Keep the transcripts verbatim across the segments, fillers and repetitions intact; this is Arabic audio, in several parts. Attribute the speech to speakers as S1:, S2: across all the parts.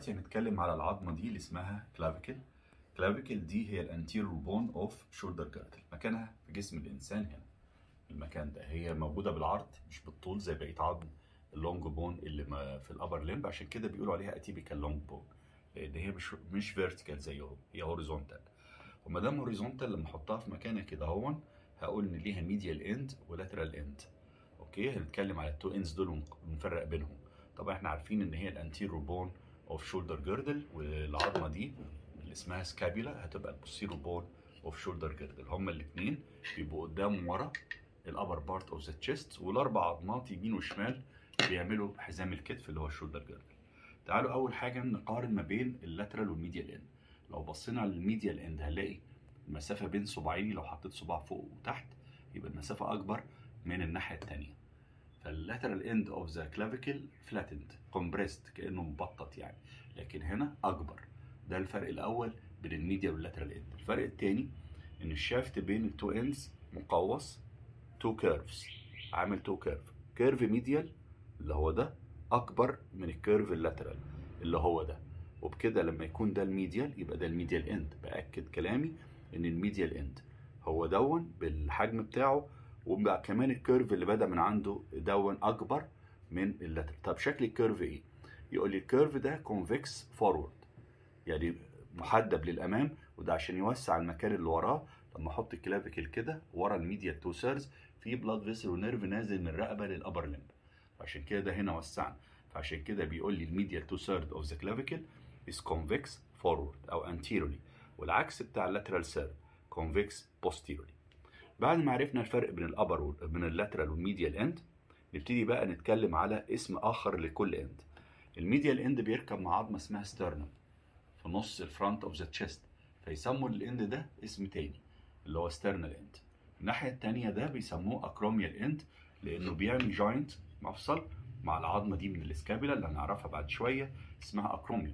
S1: دلوقتي هنتكلم على العظمه دي اللي اسمها كلافيكل. كلافيكل دي هي الانتيريور بون اوف شولدر جيردل، مكانها في جسم الانسان هنا. المكان ده هي موجوده بالعرض مش بالطول زي بقيه عظم اللونج بون اللي في الابر ليمب، عشان كده بيقولوا عليها اتيبيكال لونج بون، لان هي مش مش فيرتيكال زيهم، هي هوريزونتال. وما دام هوريزونتال لما احطها في مكانها كده اهون هقول ان ليها ميديال اند ولاترال اند. اوكي، هنتكلم على التو اندز دول ونفرق بينهم. طبعا احنا عارفين ان هي الانتيريور بون اوف شولدر جيردل، والعظمه دي اللي اسمها سكابيولا هتبقى البوستيريور بون اوف شولدر جيردل. هما الاثنين بيبقوا قدام ورا الابر بارت اوف ذا تشيست، والاربع عظمات يمين وشمال بيعملوا حزام الكتف اللي هو الشولدر جيردل. تعالوا اول حاجه نقارن ما بين اللاترال والميديال اند. لو بصينا على الميديال اند هنلاقي المسافه بين صباعيني، لو حطيت صباع فوق وتحت يبقى المسافه اكبر من الناحيه الثانيه. فاللاترال اند اوف ذا كلافيكل فلاتند كومبريست كانه مبطط يعني، لكن هنا اكبر. ده الفرق الاول بين الميديال واللاترال اند. الفرق الثاني ان الشافت بين التو اندز مقوس تو كيرفز، عامل تو كيرف. كيرف ميديال اللي هو ده اكبر من الكيرف اللاترال اللي هو ده، وبكده لما يكون ده الميديال يبقى ده الميديال اند. باكد كلامي ان الميديال اند هو دون بالحجم بتاعه، وبقى كمان الكيرف اللي بدا من عنده دون اكبر من اللاترال. طب شكل الكيرف ايه؟ يقول لي الكيرف ده كونفكس فورورد، يعني محدب للامام، وده عشان يوسع المكان اللي وراه. لما احط الكلافيكل كده ورا الميديال تو سيرز في بلاد فيسل ونيرف نازل من الرقبه للابر لمب، عشان كده ده هنا وسعنا. فعشان كده بيقول لي الميديال تو سيرد اوف ذا كلافيكل is convex forward او anteriorly، والعكس بتاع اللاترال سيرد convex posteriorly. بعد ما عرفنا الفرق بين الابر بين اللاترال والميديال اند، نبتدي بقى نتكلم على اسم اخر لكل اند. الميديال اند بيركب مع عظمه اسمها ستيرنم في نص الفرونت اوف ذا تشيست، فيسموا الاند ده اسم تاني اللي هو ستيرنال اند. الناحيه التانيه ده بيسموه اكروميال اند، لانه بيعمل جوينت مفصل مع العظمه دي من الاسكابيلا اللي هنعرفها بعد شويه اسمها اكروميال.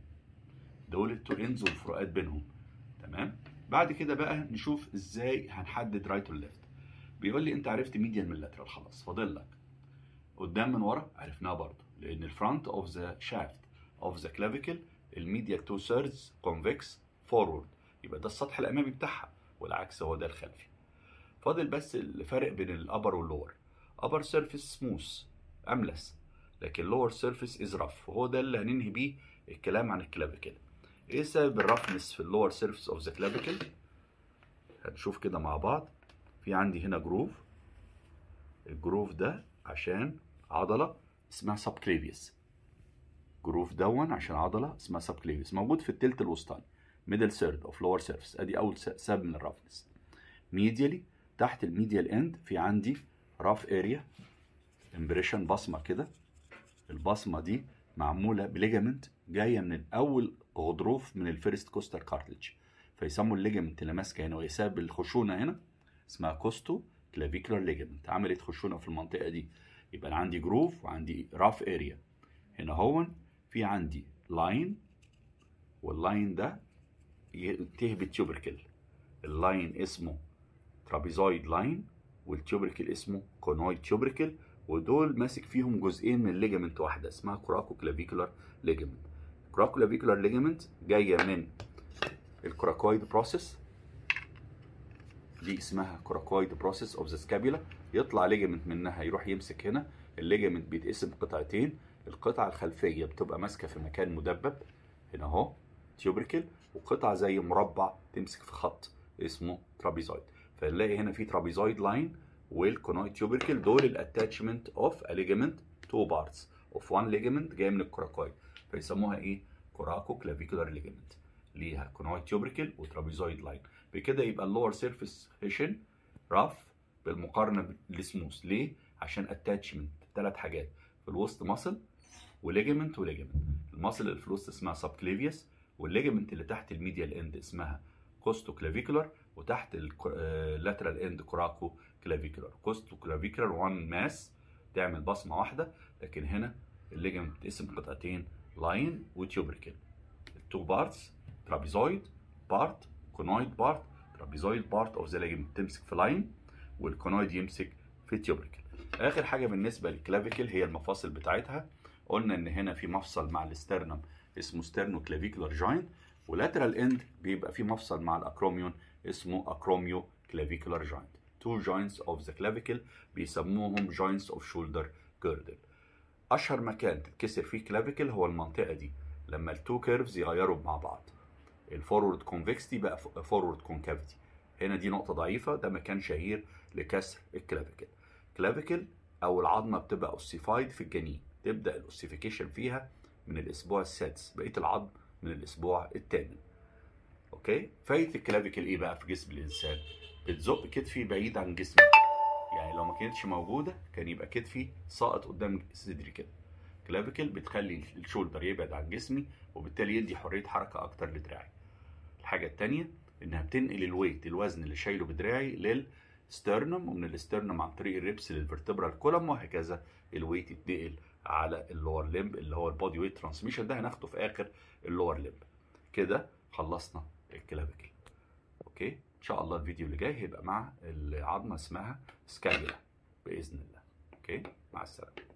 S1: دول التو اندز والفروقات بينهم. تمام. بعد كده بقى نشوف ازاي هنحدد رايت والليفت. بيقول لي انت عرفت ميديال من اللاترال، خلاص فاضل لك قدام من ورا. عرفناها برضه لان الفرونت اوف ذا شافت اوف ذا كلافيكل الميديال تو سيرز كونفكس فورورد، يبقى ده السطح الامامي بتاعها، والعكس هو ده الخلفي. فاضل بس الفرق بين الابر واللور. ابر سيرفيس سموث املس، لكن لور سيرفيس از رف، وهو ده اللي هننهي بيه الكلام عن الكلافيكل. ايه سبب الرفنس في اللور سيرفيس اوف ذا كلافيكل؟ هنشوف كده مع بعض. في عندي هنا جروف، الجروف ده عشان عضله اسمها سبكليفيوس. جروف دون عشان عضله اسمها سبكليفيوس موجود في التلت الوسطاني ميدل سيرد اوف لور سيرفيس. ادي اول سبب من الرفنس. ميديالي تحت الميديال اند في عندي راف اريا امبريشن، بصمه كده. البصمه دي معموله بليجامنت جايه من اول غضروف من الفيرست كوستال كارتلج، فيسموا الليجامنت اللي ماسكه هنا وهي سبب الخشونه هنا اسمها كوستو كلافيكولار ليجامنت. عملت خشونه في المنطقه دي. يبقى انا عندي جروف وعندي راف اريا. هنا هون في عندي لاين، واللاين ده ينتهي بالتيوبركل. اللاين اسمه ترابيزويد لاين، والتيوبركل اسمه كونويد تيوبركل، ودول ماسك فيهم جزئين من ليجامنت واحده اسمها كوراكو كلافيكولار ليجامنت. كوراكو كلافيكولار ليجامنت جايه من الكوراكويد بروسيس، دي اسمها كوراكويد بروسيس اوف ذا سكابيولا. يطلع ليجامنت منها يروح يمسك هنا. الليجامنت بيتقسم قطعتين، القطعه الخلفيه بتبقى ماسكه في مكان مدبب هنا اهو تيوبركل، وقطعه زي مربع تمسك في خط اسمه ترابيزويد. فنلاقي هنا في ترابيزويد لاين والكونويد تيوبركل، دول الاتاتشمنت اوف ا ليجامنت تو بارتس اوف وان ليجامنت جاي من الكوراكويد، فيسموها ايه؟ كوراكو كلافيكولار ليجامنت. ليها كونويد تيوبركل وترابيزويد لاين. بكده يبقى اللور سيرفيس فيشن راف بالمقارنه بالسموث. ليه؟ عشان اتاتشمنت ثلاث حاجات في الوسط، ماسل وليجامنت وليجامنت. الماسل اللي في الوسط اسمها سبكليفيوس، والليجامنت اللي تحت الميديال اند اسمها كوستو كلافيكولار، وتحت اللاترال اند كوراكو كلافيكولار. كوستو كلافيكولار وان ماس تعمل بصمه واحده، لكن هنا الليجامنت بتقسم قطعتين لاين وتيوبركل. التو بارتس ترابيزويد بارت كونويد بارت. ترابيزويد بارت اوف ذا ليجامنت تمسك في لاين، والكونويد يمسك في تيوبركل. اخر حاجه بالنسبه للكلافيكل هي المفاصل بتاعتها. قلنا ان هنا في مفصل مع الاسترنم اسمه ستيرنو كلافيكولار جوينت، ولاترال اند بيبقى فيه مفصل مع الاكروميون اسمه اكروميو كلافيكولار جوينت. تو جوينتس اوف ذا كلافيكل بيسموهم جوينتس اوف شولدر جيردل. اشهر مكان تتكسر فيه كلافيكل هو المنطقه دي، لما التو كيرفز يغيروا مع بعض، الفورورد كونفكستي بقى فورورد كونكافيتي. هنا دي نقطه ضعيفه، ده مكان شهير لكسر الكلافيكل. كلافيكل او العظمه بتبقى اوسيفايد في الجنين، تبدا الاوسيفيكيشن فيها من الاسبوع السادس، بقيه العظم من الاسبوع الثامن. اوكي، فايده الكلافيكل ايه بقى في جسم الانسان؟ بتزق كتفي بعيد عن جسمي، يعني لو ما كانتش موجوده كان يبقى كتفي ساقط قدام صدري كده. كلافيكل بتخلي الشولدر يبعد عن جسمي، وبالتالي يدي حريه حركه اكتر لدراعي. الحاجه الثانيه انها بتنقل الويت، الوزن اللي شايله بدراعي للسترنم، ومن السترنم عن طريق الريبس للفرتبرال كولم، وهكذا الويت يتنقل على اللور ليمب اللي هو البودي ويت ترانسميشن. ده هناخده في اخر اللور ليمب. كده خلصنا الكلافيكل. اوكي، ان شاء الله الفيديو اللي جاي هيبقى مع العظمه اسمها سكابيولا باذن الله. اوكي، مع السلامه.